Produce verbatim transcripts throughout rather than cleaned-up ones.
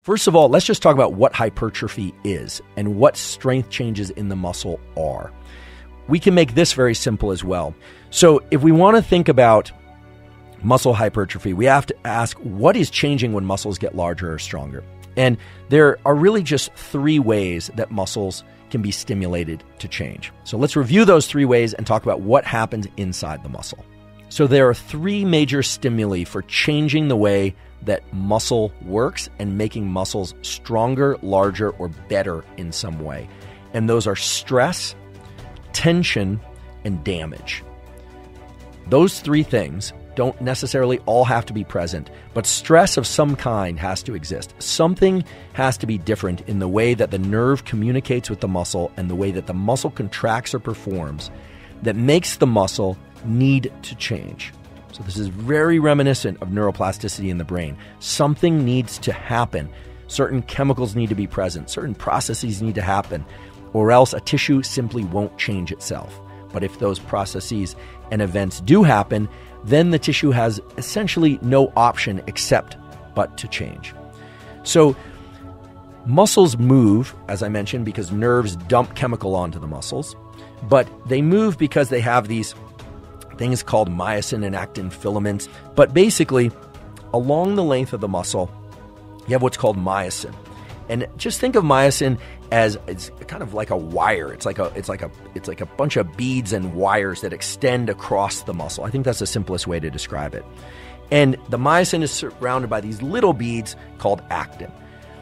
First of all, let's just talk about what hypertrophy is and what strength changes in the muscle are. We can make this very simple as well. So if we want to think about muscle hypertrophy, we have to ask, what is changing when muscles get larger or stronger? And there are really just three ways that muscles can be stimulated to change. So let's review those three ways and talk about what happens inside the muscle. So there are three major stimuli for changing the way that muscle works and making muscles stronger, larger, or better in some way. And those are stress, tension, and damage. Those three things don't necessarily all have to be present, but stress of some kind has to exist. Something has to be different in the way that the nerve communicates with the muscle and the way that the muscle contracts or performs that makes the muscle need to change. So this is very reminiscent of neuroplasticity in the brain. Something needs to happen. Certain chemicals need to be present. Certain processes need to happen, or else a tissue simply won't change itself. But if those processes and events do happen, then the tissue has essentially no option except but to change. So muscles move, as I mentioned, because nerves dump chemical onto the muscles, but they move because they have these things called myosin and actin filaments. But basically, along the length of the muscle, you have what's called myosin. And just think of myosin as it's kind of like a wire. It's like a it's like a it's like a bunch of beads and wires that extend across the muscle. I think that's the simplest way to describe it. And the myosin is surrounded by these little beads called actin.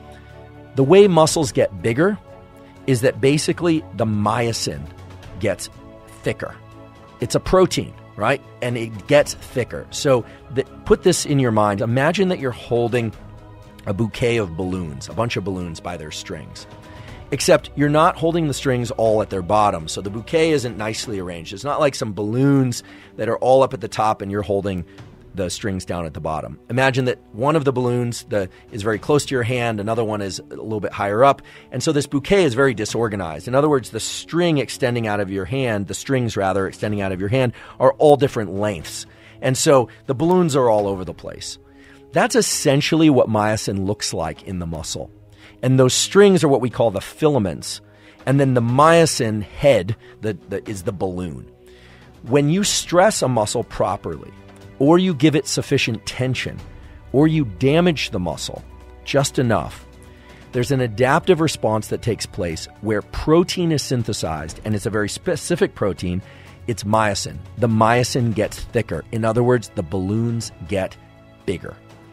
The way muscles get bigger is that basically the myosin gets thicker. It's a protein, right? And it gets thicker. So the, put this in your mind. Imagine that you're holding a bouquet of balloons, a bunch of balloons by their strings. Except you're not holding the strings all at their bottom, so the bouquet isn't nicely arranged. It's not like some balloons that are all up at the top and you're holding the strings down at the bottom. Imagine that one of the balloons the, is very close to your hand, another one is a little bit higher up, and so this bouquet is very disorganized. In other words, the string extending out of your hand, the strings rather extending out of your hand, are all different lengths. And so the balloons are all over the place. That's essentially what myosin looks like in the muscle. And those strings are what we call the filaments. And then the myosin head the, the, is the balloon. When you stress a muscle properly, or you give it sufficient tension, or you damage the muscle just enough, there's an adaptive response that takes place where protein is synthesized, and it's a very specific protein. It's myosin. The myosin gets thicker. In other words, the balloons get bigger.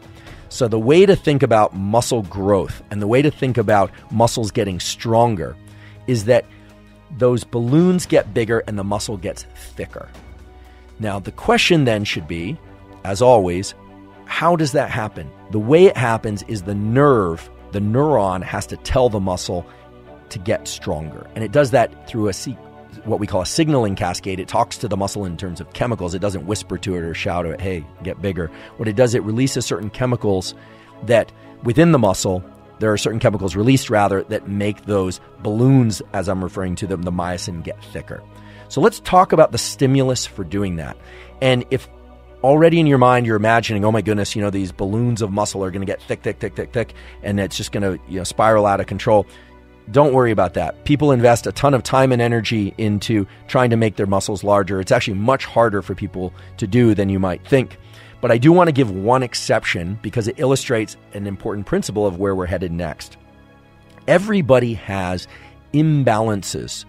So the way to think about muscle growth and the way to think about muscles getting stronger is that those balloons get bigger and the muscle gets thicker. Now, the question then should be, as always, how does that happen? The way it happens is the nerve, the neuron, has to tell the muscle to get stronger. And it does that through a what we call a signaling cascade. It talks to the muscle in terms of chemicals. It doesn't whisper to it or shout to it, hey, get bigger. What it does, it releases certain chemicals that within the muscle, there are certain chemicals released rather that make those balloons, as I'm referring to them, the myosin, get thicker. So let's talk about the stimulus for doing that. And if already in your mind you're imagining, oh my goodness, you know, these balloons of muscle are going to get thick, thick, thick, thick, thick, and it's just going to, you know, spiral out of control. Don't worry about that. People invest a ton of time and energy into trying to make their muscles larger. It's actually much harder for people to do than you might think. But I do want to give one exception because it illustrates an important principle of where we're headed next. Everybody has imbalances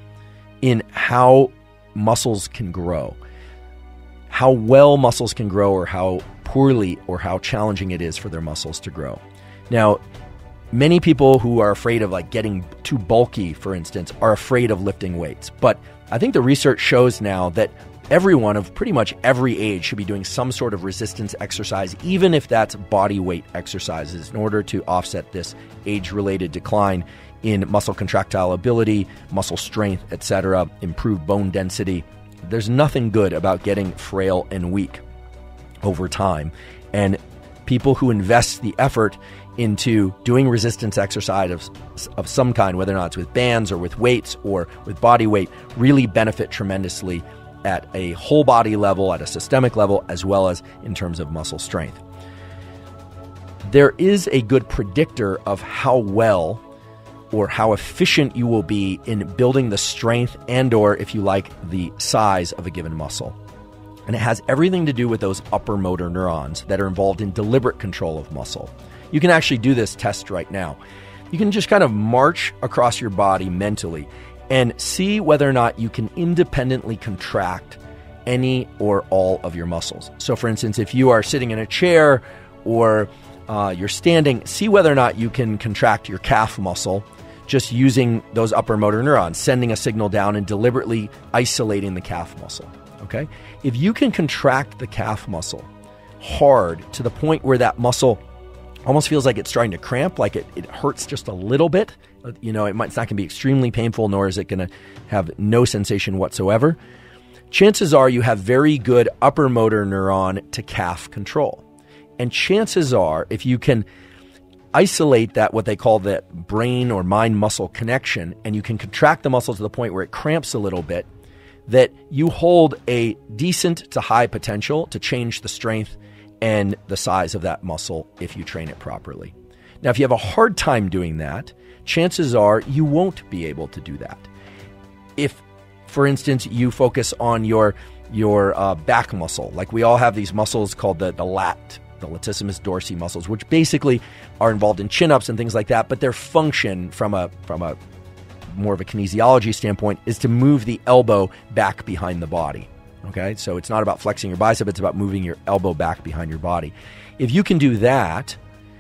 in how muscles can grow, how well muscles can grow, or how poorly or how challenging it is for their muscles to grow. Now, many people who are afraid of like getting too bulky, for instance, are afraid of lifting weights. But I think the research shows now that everyone of pretty much every age should be doing some sort of resistance exercise, even if that's body weight exercises, in order to offset this age-related decline in muscle contractile ability, muscle strength, et cetera, improve bone density. There's nothing good about getting frail and weak over time. And people who invest the effort into doing resistance exercise of, of some kind, whether or not it's with bands or with weights or with body weight, really benefit tremendously at a whole body level, at a systemic level, as well as in terms of muscle strength. there is a good predictor of how well or how efficient you will be in building the strength and or, if you like, the size of a given muscle. And it has everything to do with those upper motor neurons that are involved in deliberate control of muscle. You can actually do this test right now. You can just kind of march across your body mentally and see whether or not you can independently contract any or all of your muscles. So for instance, if you are sitting in a chair or uh, you're standing, see whether or not you can contract your calf muscle just using those upper motor neurons, sending a signal down and deliberately isolating the calf muscle, okay? If you can contract the calf muscle hard to the point where that muscle almost feels like it's starting to cramp, like it, it hurts just a little bit, you know, it might, it's not going to be extremely painful, nor is it going to have no sensation whatsoever, chances are you have very good upper motor neuron to calf control. And chances are, if you can isolate that, what they call that brain or mind muscle connection, and you can contract the muscle to the point where it cramps a little bit, that you hold a decent to high potential to change the strength and the size of that muscle if you train it properly. Now, if you have a hard time doing that, chances are you won't be able to do that. If, for instance, you focus on your your uh, back muscle, like we all have these muscles called the, the lat, the latissimus dorsi muscles, which basically are involved in chin-ups and things like that, but their function from a from a more of a kinesiology standpoint is to move the elbow back behind the body. Okay, so it's not about flexing your bicep, it's about moving your elbow back behind your body. If you can do that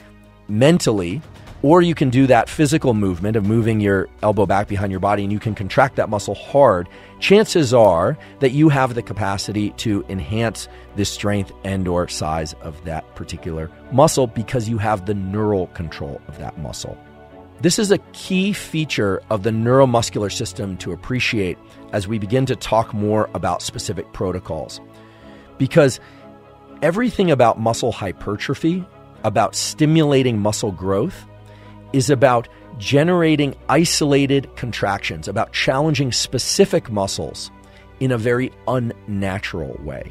mentally, or you can do that physical movement of moving your elbow back behind your body and you can contract that muscle hard, chances are that you have the capacity to enhance the strength and or size of that particular muscle because you have the neural control of that muscle. This is a key feature of the neuromuscular system to appreciate as we begin to talk more about specific protocols. Because everything about muscle hypertrophy, about stimulating muscle growth, is about generating isolated contractions, about challenging specific muscles in a very unnatural way.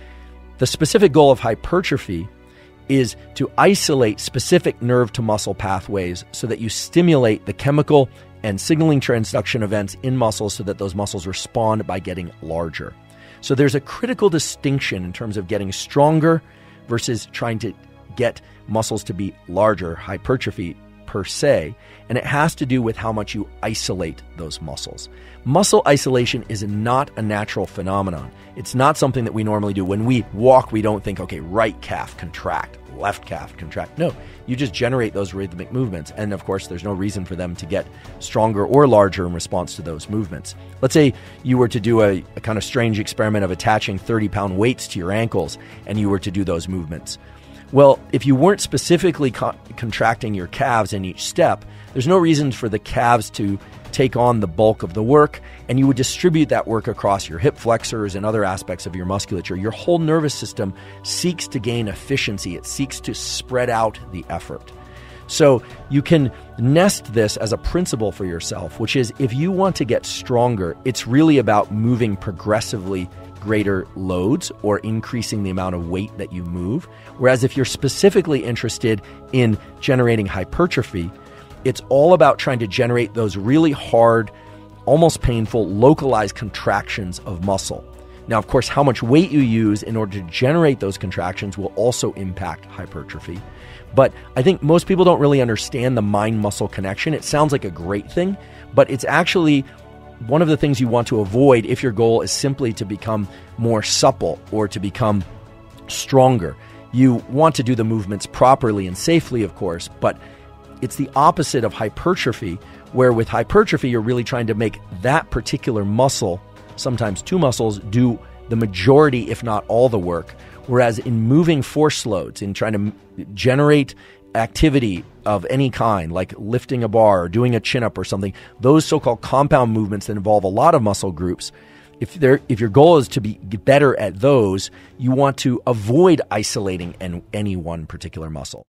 The specific goal of hypertrophy is to isolate specific nerve to muscle pathways so that you stimulate the chemical and signaling transduction events in muscles so that those muscles respond by getting larger. So there's a critical distinction in terms of getting stronger versus trying to get muscles to be larger, hypertrophy per se, and it has to do with how much you isolate those muscles. Muscle isolation is not a natural phenomenon. It's not something that we normally do. When we walk, we don't think, okay, right calf contract, left calf contract. No, you just generate those rhythmic movements. And of course, there's no reason for them to get stronger or larger in response to those movements. Let's say you were to do a, a kind of strange experiment of attaching thirty pound weights to your ankles and you were to do those movements. Well, if you weren't specifically co- contracting your calves in each step, there's no reason for the calves to take on the bulk of the work, and you would distribute that work across your hip flexors and other aspects of your musculature. Your whole nervous system seeks to gain efficiency. It seeks to spread out the effort. So you can nest this as a principle for yourself, which is if you want to get stronger, it's really about moving progressively greater loads or increasing the amount of weight that you move. Whereas if you're specifically interested in generating hypertrophy, it's all about trying to generate those really hard, almost painful, localized contractions of muscle. Now, of course, how much weight you use in order to generate those contractions will also impact hypertrophy. But I think most people don't really understand the mind-muscle connection. It sounds like a great thing, but it's actually one of the things you want to avoid if your goal is simply to become more supple or to become stronger. You want to do the movements properly and safely, of course, but it's the opposite of hypertrophy, where with hypertrophy, you're really trying to make that particular muscle, sometimes two muscles, do the majority, if not all the work. Whereas in moving force loads, in trying to generate activity of any kind, like lifting a bar or doing a chin-up or something, those so-called compound movements that involve a lot of muscle groups, if they're, if your goal is to be better at those, you want to avoid isolating any one particular muscle.